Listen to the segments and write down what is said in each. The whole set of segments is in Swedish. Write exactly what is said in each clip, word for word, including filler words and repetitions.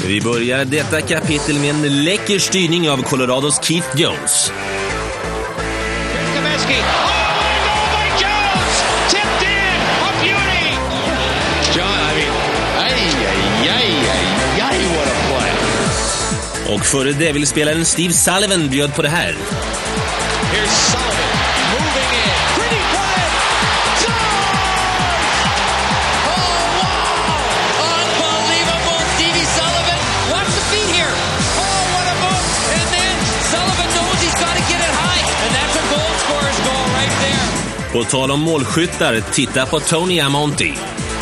Vi börjar detta kapitel med en läcker styrning av Colorados Keith Jones. Och före Devils-spelaren Steve Sullivan bjöd på det här. På tal om målskyttar, titta på Tony Amonte.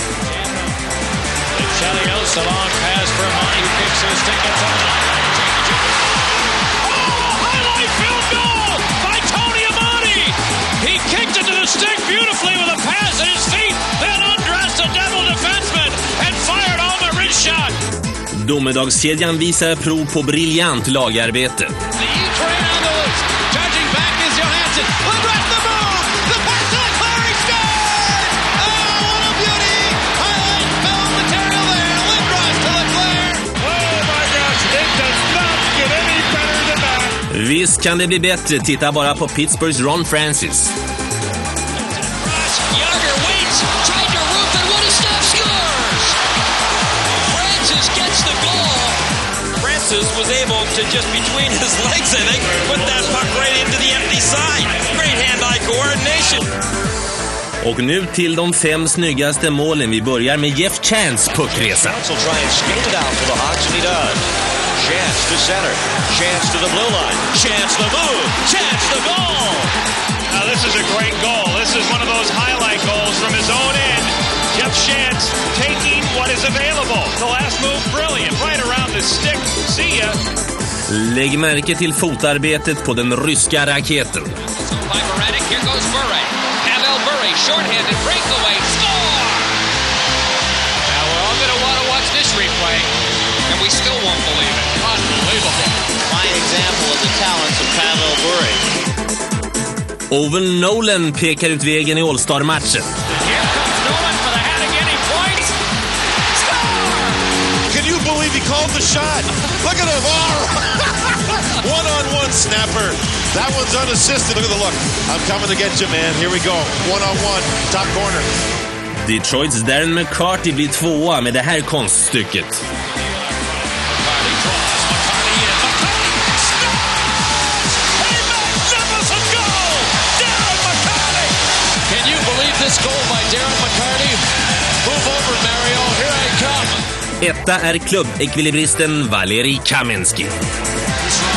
Domedagskedjan visar prov på briljant lagarbete. Visst kan det bli bättre, titta bara på Pittsburghs Ron Francis. Francis was able to just between his legs, I think, put that puck right into the empty side. Great hand-eye coordination. Och nu till de fem snyggaste målen. Vi börjar med Jeff Chance puckresa. Chance to center, Chance to the blue line, Chance the move, Chance the goal! Now this is a great goal. This is one of those highlight goals from his own end. Jeff Chance taking what is available. The last move, brilliant, right around the stick. See ya! Lägg märke till fotarbetet på den ryska raketen. Here goes Murray. Pavel Murray, shorthanded breakaway, score! Now we're all going to want to watch this replay, and we still won't believe it. Unbelievable. Fine example of the talents of Pavel Murray. Owen Nolan pekar ut vägen i All-Star-matchen. Here comes Nolan for the hat again. He points. Score! Can you believe he called the shot? Look at him. Oh. One-on-one snapper. That one's unassisted. Look at the look. I'm coming to get you, man. Here we go. One-on-one. Top corner. Detroits Darren McCarty blir tvåa med det här konststycket. This goal by Darren McCarty. Move over, Mario. Here I come. Etta är klubbekvilibristen Valeri Kamensky. He's